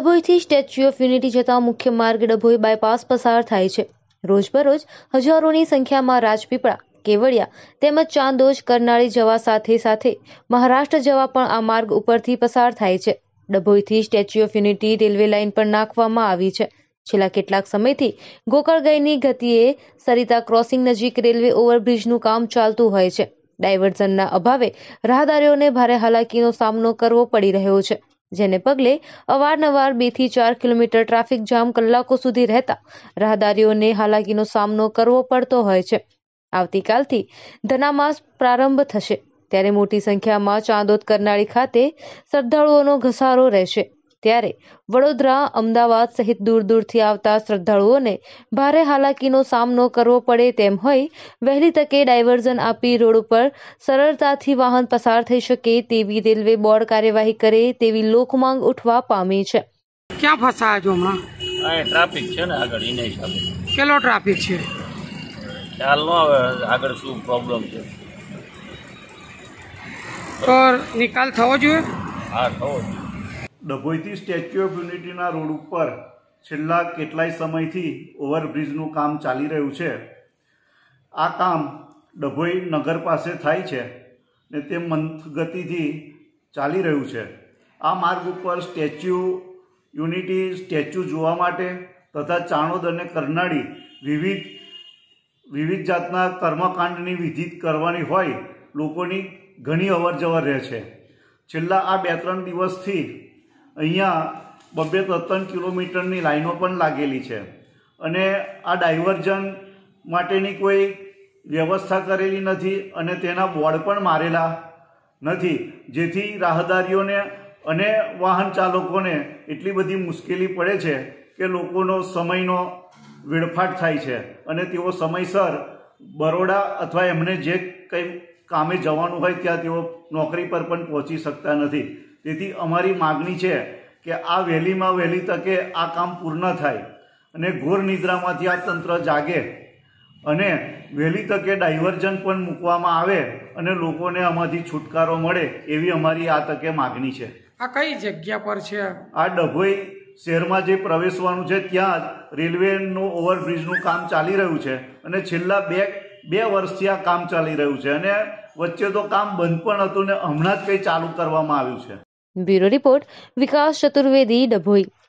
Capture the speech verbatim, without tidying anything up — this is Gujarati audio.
ડભોઈથી સ્ટેચ્યુ ઓફ યુનિટી જતા મુખ્ય માર્ગ ડભોઈ બાયપાસ પસાર થાય છે। રોજબરોજ હજારોની સંખ્યામાં રાજપીપળા, કેવડિયા તેમજ ચાંદોદ, કરનાળી જવા સાથે સાથે મહારાષ્ટ્ર જવા પણ આ માર્ગ ઉપરથી પસાર થાય છે। ડભોઈથી Statue of Unity railway line પણ નાખવામાં આવી છે। છેલ્લા કેટલાક સમયથી ગોકળગાયની ગતિએ સરિતા ક્રોસિંગ નજીક રેલવે ઓવરબ્રિજનું કામ ચાલતું હોય છે। ડાયવર્ઝનના અભાવે રાહદારીઓને ભારે હાલાકીનો સામનો કરવો પડી રહ્યો છે, જેને પગલે અવારનવાર બે થી ચાર કિલોમીટર ટ્રાફિક જામ કલાકો સુધી રહેતા રાહદારીઓને હાલાકીનો સામનો કરવો પડતો હોય છે। આવતીકાલથી ધનામાસ પ્રારંભ થશે ત્યારે મોટી સંખ્યામાં ચાંદોદ, કરનાળી ખાતે શ્રદ્ધાળુઓનો ઘસારો રહેશે। ત્યારે વડોદરા, અમદાવાદ સહિત દૂર દૂરથી આવતા શ્રદ્ધાળુઓને ભારે હાલાકીનો સામનો કરવો પડે તેમ હોય વહેલી તકે ડાયવર્ઝન આપી રોડ ઉપર સરળતાથી વાહન પસાર થઈ શકે તેવી રેલવે બોર્ડ કાર્યવાહી કરે તેવી લોકમાંગ ઉઠવા પામી છે। ક્યાં ફસાયા છો હમણાં? આ ટ્રાફિક છે ને આગળ એના હિસાબે। કેટલો ટ્રાફિક છે? ખ્યાલ ન આવે આગળ શું પ્રોબ્લેમ છે। તો નિકાલ થવો જોઈએ? હા, થવો જોઈએ। ડભોઈથી સ્ટેચ્યુ ઓફ યુનિટીના રોડ ઉપર છેલ્લા કેટલાય સમયથી ઓવરબ્રિજનું કામ ચાલી રહ્યું છે। આ કામ ડભોઈ નગર પાસે થાય છે ને તે મંદ ગતિથી ચાલી રહ્યું છે। આ માર્ગ ઉપર સ્ટેચ્યુ યુનિટી સ્ટેચ્યુ જોવા માટે તથા ચાણોદ અને કરનાળી વિવિધ વિવિધ જાતના કર્મકાંડની વિધિ કરવાની હોય લોકોની ઘણી અવર જવર રહે છે। છેલ્લા આ બે ત્રણ દિવસથી અહીંયા બબ્બે ત્રણ કિલોમીટરની લાઈનો પણ લાગેલી છે અને આ ડાયવર્ઝન માટેની કોઈ વ્યવસ્થા કરેલી નથી અને તેના બોર્ડ પણ મારેલા નથી, જેથી રાહદારીઓને અને વાહન ચાલકોને એટલી બધી મુશ્કેલી પડે છે કે લોકોનો સમયનો વેડફાટ થાય છે અને તેઓ સમયસર બરોડા અથવા એમને જે કંઈ કામે જવાનું હોય ત્યાં તેઓ નોકરી પર પણ પહોંચી શકતા નથી। તેથી અમારી માગણી છે કે આ વહેલીમાં વહેલી તકે આ કામ પૂર્ણ થાય અને ઘોર નિદ્રામાંથી આ તંત્ર જાગે અને વહેલી તકે ડાયવર્ઝન પણ મૂકવામાં આવે અને લોકોને આમાંથી છુટકારો મળે એવી અમારી આ તકે માગણી છે। આ કઈ જગ્યા પર છે? આ ડભોઈ શહેરમાં જે પ્રવેશવાનું છે ત્યાં જ રેલવેનું ઓવરબ્રિજનું કામ ચાલી રહ્યું છે અને છેલ્લા બે બે વર્ષથી આ કામ ચાલી રહ્યું છે અને વચ્ચે તો કામ બંધ પણ હતું ને હમણાં જ કંઈ ચાલુ કરવામાં આવ્યું છે। Bureau report, Vikas Chaturvedi, Dabhoi.